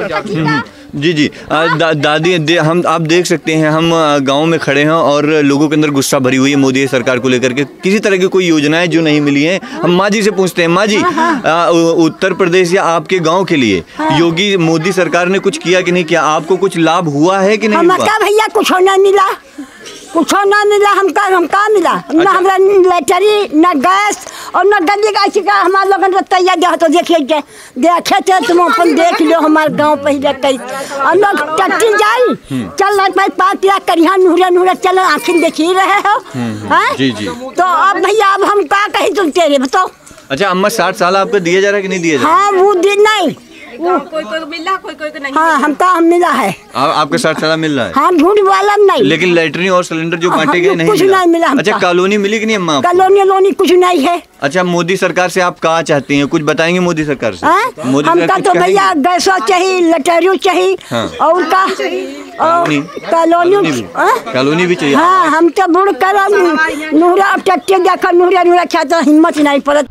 जी जी दादी हम आप देख सकते हैं हम गांव में खड़े हैं और लोगों के अंदर गुस्सा भरी हुई है मोदी सरकार को लेकर के। किसी तरह की कोई योजनाएं जो नहीं मिली हैं। हम माँ जी से पूछते हैं, माँ जी उत्तर प्रदेश या आपके गांव के लिए योगी मोदी सरकार ने कुछ किया कि नहीं किया? आपको कुछ लाभ हुआ है कि नहीं हुआ? भैया कुछ नहीं मिला, कुछ ना मिला। हमका मिला न हमरा लैटरी न गैस और न गली का चिका। हमारे लोगन रतैया दे तो देखे थे तुम अपन देख लो हमारे गांव पहले कैसे और लोग टट्टी जाई चल पाँच लाख करिया नूरे नूरे चल आखिर देख ही रहे हो। जी जी तो अब भैया अब हम का कहीं तुम तेरे बताओ। अच्छा अम्मा 60 साल आपको दिया जा रहा है कि नहीं दिया जा रहा? हाँ वो दिन नहीं कोई मिला कोई नहीं। हाँ हम मिला है। आपको 60 साल मिल रहा है? हाँ झूठ वाला नहीं। लेकिन लैट्रिन और सिलेंडर जो बांटे गए नहीं कुछ नहीं मिला। अच्छा कॉलोनी मिली कि नहीं अम्मा? कॉलोनी कुछ नहीं है। अच्छा मोदी सरकार से आप कहाँ चाहती हैं? कुछ बताएंगे मोदी सरकार से? हमका तो भैया गैस चाहिए, लैटरी चाहिए और का कॉलोनी भी चाहिए। हाँ हम तो बुढ़ कर नूरा टट्टे देखा नूरा खाता हिम्मत नहीं पड़त।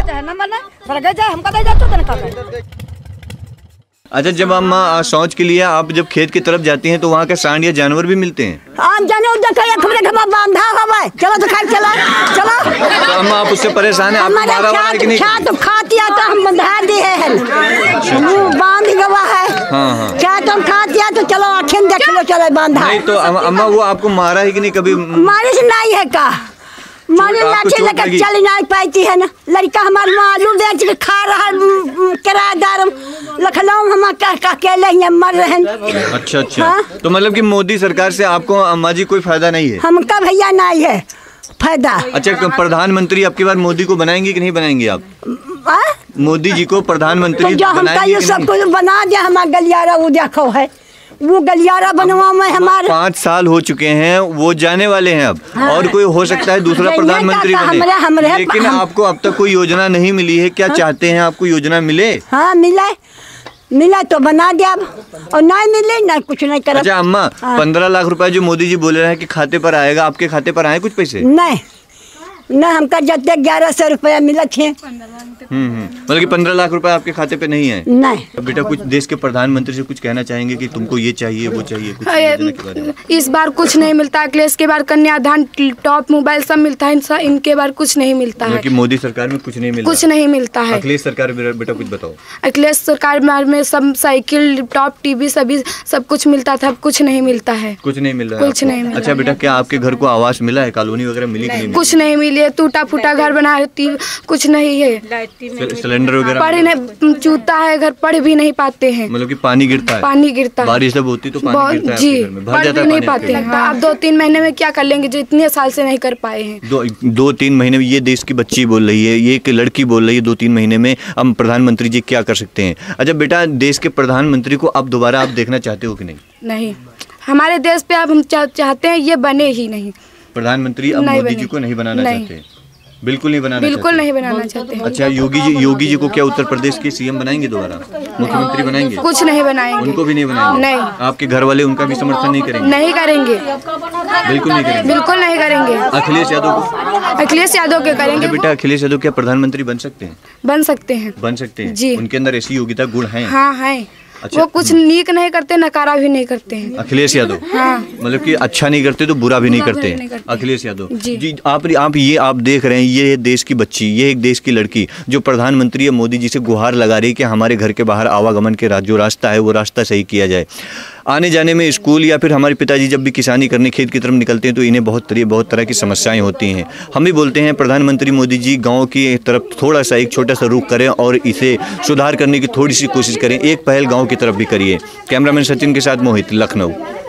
अच्छा जब हम शौच के लिए आप जब खेत की तरफ जाती हैं तो वहाँ के सांड या जानवर भी मिलते हैं? आप जानो बांधा हवा चलो तो खाई चला तो अम्मा आप उससे परेशान है? तो खाती तो हम बंधा दिए हैं बांध गवा है। क्या तुम खाती तो चलो आखिर देख लो चलो बांधा। नहीं तो अम्मा वो आपको मारा है कि नहीं कभी? मारे से नहीं है का मारे लाठी लेकर चल नहीं पाती है ना। लड़का हमारे आलू बेच के खा रहा किराएदार लखनऊ हम अकेले ही मर रहे हैं। अच्छा तो मतलब कि मोदी सरकार से आपको अम्मा जी कोई फायदा नहीं है? हमका भैया नहीं है फायदा। अच्छा प्रधानमंत्री आपकी बार मोदी को बनाएंगे कि नहीं बनाएंगे आप? मोदी जी को प्रधानमंत्री तो हमका ये सब कुछ बना दिया। हमारा गलियारा वो देखो है वो गलियारा बनवा में हमारे 5 साल हो चुके हैं वो जाने वाले हैं अब। और कोई हो सकता है दूसरा प्रधानमंत्री बने लेकिन आपको अब तक कोई योजना नहीं मिली है। क्या चाहते हैं आपको योजना मिले? हाँ मिला तो बना दिया और नहीं मिले ना कुछ नहीं करा। अच्छा अम्मा 15 लाख रुपए जो मोदी जी बोल रहे हैं कि खाते पर आएगा, आपके खाते पर आए कुछ पैसे? नहीं हमका जब 1100 रुपया मिला थे। मतलब कि 15 लाख रुपए आपके खाते पे नहीं है? नहीं। बेटा कुछ देश के प्रधानमंत्री से कुछ कहना चाहेंगे कि तुमको ये चाहिए वो चाहिए कुछ? इस बार कुछ नहीं मिलता। अखिलेश के बार कन्यादान टॉप मोबाइल सब मिलता है, इनके बार कुछ नहीं मिलता है। मोदी सरकार में कुछ नहीं मिलता? कुछ नहीं मिलता है। अखिलेश सरकार बेटा कुछ बताओ। अखिलेश सरकार में सब साइकिल टॉप टीवी सभी सब कुछ मिलता था, कुछ नहीं मिलता है। कुछ नहीं मिल रहा? कुछ नहीं। अच्छा बेटा क्या आपके घर को आवास मिला है? कॉलोनी वगैरह मिली कि नहीं? कुछ नहीं मिली, टूटा फूटा घर बना कुछ नहीं है। सिलेंडर वगैरह पढ़ नहीं चूता है घर, पढ़ भी नहीं पाते हैं। मतलब कि पानी गिरता है? बारिश जब होती तो पानी गिरता है जी भर जाता है, नहीं पाते हैं। अब 2-3 महीने में क्या कर लेंगे जो इतने साल से नहीं कर पाए हैं। 2-3 महीने में ये देश की बच्ची बोल रही है, ये एक लड़की बोल रही है 2-3 महीने में हम प्रधानमंत्री जी क्या कर सकते हैं? अच्छा बेटा देश के प्रधानमंत्री को अब दोबारा आप देखना चाहते हो कि नहीं? नहीं हमारे देश पे अब हम चाहते हैं ये बने ही नहीं प्रधानमंत्री। अब मोदी जी को नहीं बनाना चाहते? बिल्कुल नहीं बनाना चाहते। अच्छा योगी जी को क्या उत्तर प्रदेश के सीएम बनाएंगे दोबारा? मुख्यमंत्री बनाएंगे? कुछ नहीं बनाएंगे। उनको भी नहीं बनाएंगे? नहीं। आपके घर वाले उनका भी समर्थन नहीं करेंगे? नहीं करेंगे, बिल्कुल नहीं करेंगे। बिल्कुल नहीं करेंगे। अखिलेश यादव को? अखिलेश यादव के करेंगे। बेटा अखिलेश यादव क्या प्रधानमंत्री बन सकते हैं? बन सकते हैं जी। उनके अंदर ऐसी योग्यता गुण है? हाँ है। अच्छा। वो कुछ नीक नहीं करते, नकारा भी नहीं करते हैं। अखिलेश यादव? हाँ। मतलब कि अच्छा नहीं करते तो बुरा भी नहीं करते अखिलेश यादव जी। आप देख रहे हैं ये देश की बच्ची, ये एक देश की लड़की जो प्रधानमंत्री या मोदी जी से गुहार लगा रही है कि हमारे घर के बाहर आवागमन के जो रास्ता है वो रास्ता सही किया जाए। आने जाने में स्कूल या फिर हमारे पिताजी जब भी किसानी करने खेत की तरफ निकलते हैं तो इन्हें बहुत तरह की समस्याएं होती हैं। हम भी बोलते हैं प्रधानमंत्री मोदी जी गांव की तरफ थोड़ा सा एक छोटा सा रुख करें और इसे सुधार करने की थोड़ी सी कोशिश करें। एक पहल गांव की तरफ भी करिए। कैमरामैन सचिन के साथ मोहित, लखनऊ।